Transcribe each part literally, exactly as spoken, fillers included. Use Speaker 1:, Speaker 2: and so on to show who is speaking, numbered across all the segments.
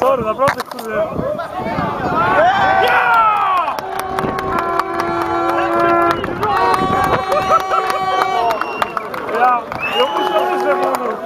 Speaker 1: Sorry, naprawdę kurde. Ja! Ja, ja muszę że mówię.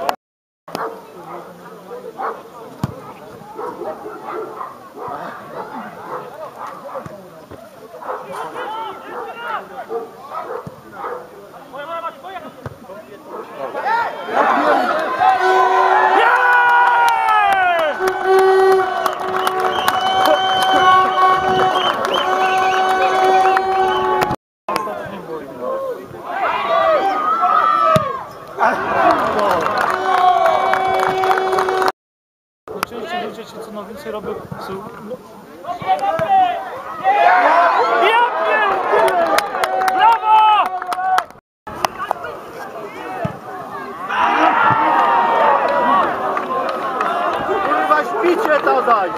Speaker 1: Oczywiście ludzie ci co na więcej robią są... Ja pierdolę! Brawo!
Speaker 2: Kurwa, śpicie to daj!